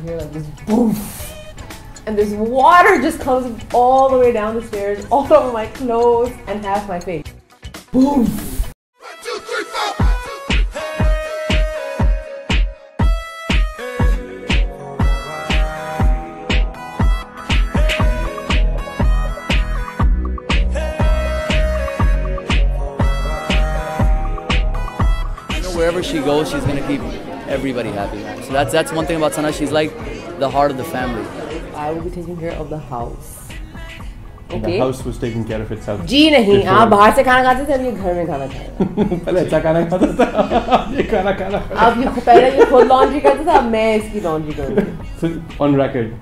hear like this boof, and this water just comes all the way down the stairs, all over my clothes and half my face. Boof. Wherever she goes, she's gonna keep everybody happy. So that's one thing about Sana. She's like the heart of the family. I will be taking care of the house. Okay. The house was taking care of itself. जी नहीं, आप बाहर से खाना खाते थे, अब ये घर में खाना खाएगा. पहले अच्छा खाना खाता था, ये खाना. अब ये पहले ये खुद लॉन्ड्री करता था, अब मैं इसकी लॉन्ड्री करूँगी. So on record.